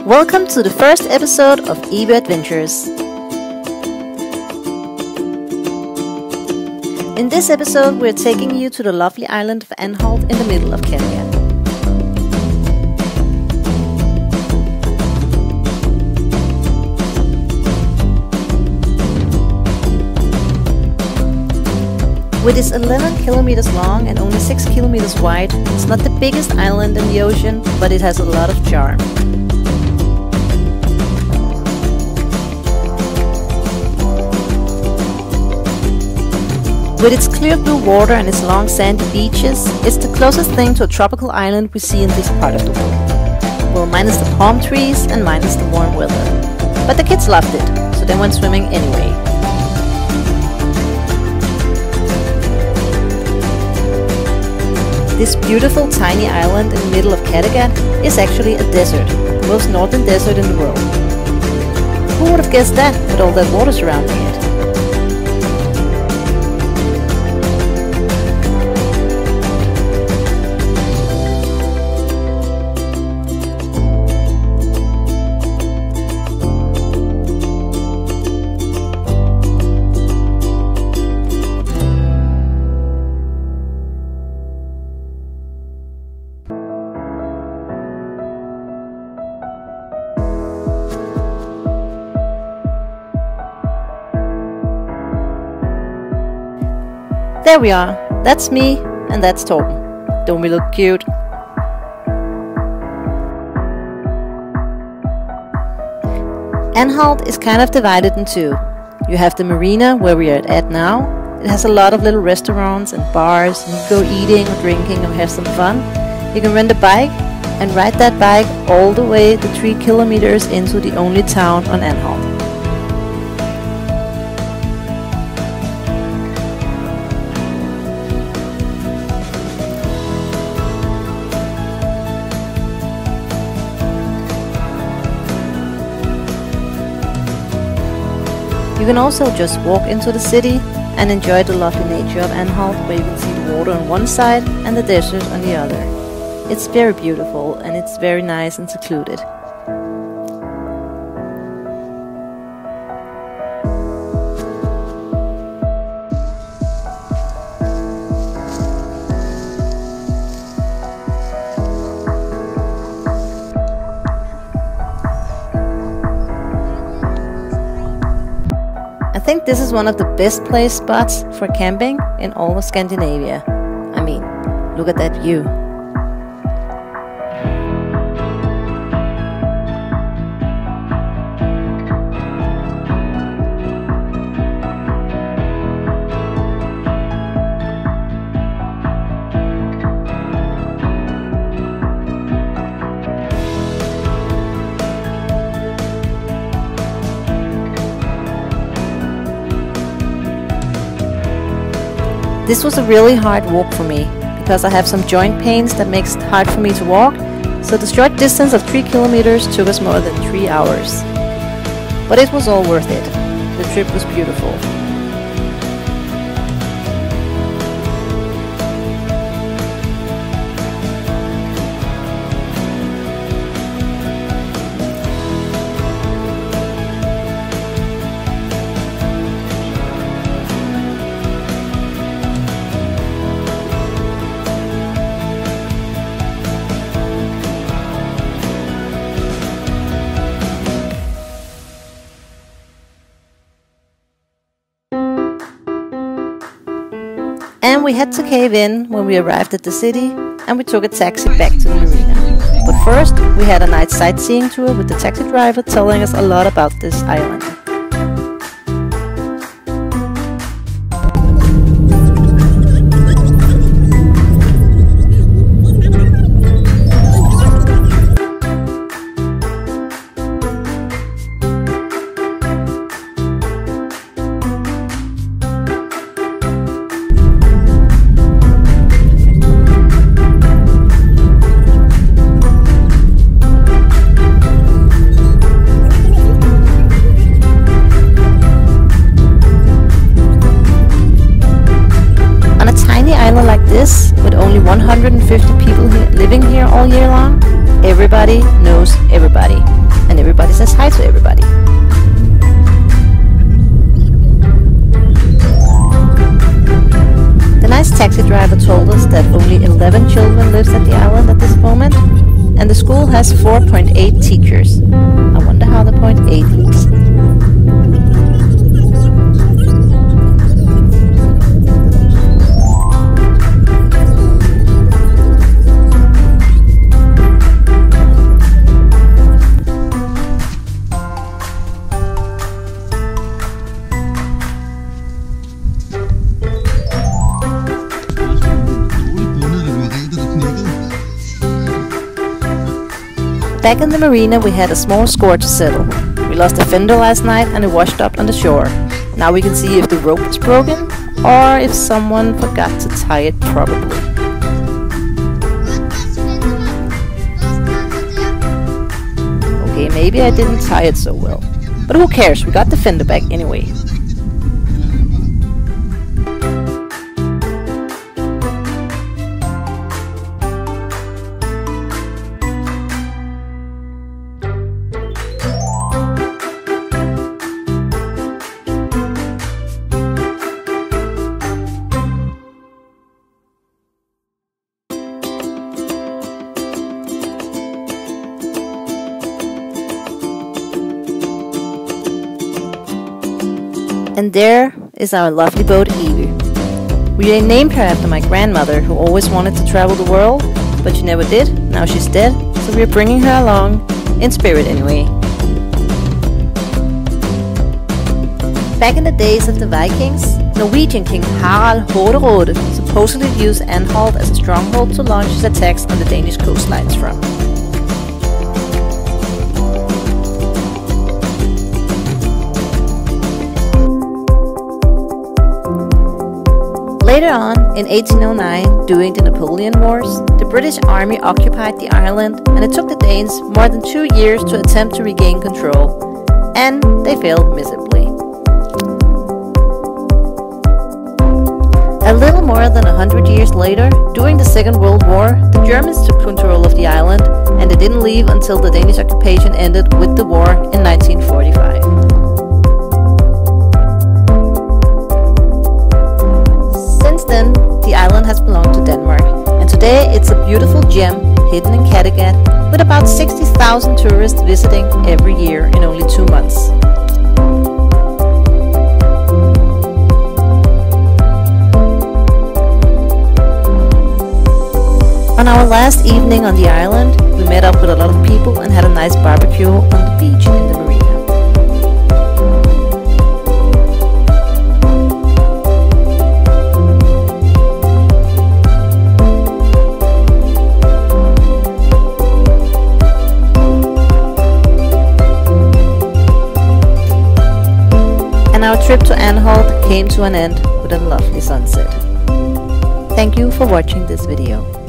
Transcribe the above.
Welcome to the first episode of Ep Adventures. In this episode, we're taking you to the lovely island of Anholt in the middle of Kattegat. With its 11 kilometers long and only 6 kilometers wide, it's not the biggest island in the ocean, but it has a lot of charm. With its clear blue water and its long sandy beaches, it's the closest thing to a tropical island we see in this part of the world. Well, minus the palm trees and minus the warm weather. But the kids loved it, so they went swimming anyway. This beautiful tiny island in the middle of Kattegat is actually a desert, the most northern desert in the world. Who would have guessed that with all that water surrounding it? There we are. That's me, and that's Torben. Don't we look cute? Anholt is kind of divided in two. You have the marina, where we are at now. It has a lot of little restaurants and bars, and you can go eating or drinking or have some fun. You can rent a bike and ride that bike all the way the 3 kilometers into the only town on Anholt. You can also just walk into the city and enjoy the lovely nature of Anholt, where you can see the water on one side and the desert on the other. It's very beautiful and it's very nice and secluded. I think this is one of the best place spots for camping in all of Scandinavia. I mean, look at that view. This was a really hard walk for me, because I have some joint pains that makes it hard for me to walk, so the short distance of 3 kilometers took us more than 3 hours. But it was all worth it. The trip was beautiful. And we had to cave in when we arrived at the city, and we took a taxi back to the marina. But first, we had a night sightseeing tour with the taxi driver telling us a lot about this island. this, with only 150 people living here all year long, everybody knows everybody. 4.8 teachers. I wonder how the 0.8 looks. Back in the marina we had a small score to settle. We lost a fender last night and it washed up on the shore. Now we can see if the rope is broken or if someone forgot to tie it properly. Okay, maybe I didn't tie it so well. But who cares, we got the fender back anyway. And there is our lovely boat Evie. We named her after my grandmother, who always wanted to travel the world, but she never did. Now she's dead, so we're bringing her along, in spirit anyway. Back in the days of the Vikings, Norwegian King Harald Hårderåde supposedly used Anholt as a stronghold to launch his attacks on the Danish coastlines from. Later on, in 1809, during the Napoleon Wars, the British Army occupied the island, and it took the Danes more than 2 years to attempt to regain control, and they failed miserably. A little more than 100 years later, during the Second World War, the Germans took control of the island, and they didn't leave until the Danish occupation ended with the war in 1945. Then, the island has belonged to Denmark, and today it's a beautiful gem hidden in Kattegat with about 60,000 tourists visiting every year in only 2 months. On our last evening on the island, we met up with a lot of people and had a nice barbecue on the beach in the marina. Our trip to Anholt came to an end with a lovely sunset. Thank you for watching this video.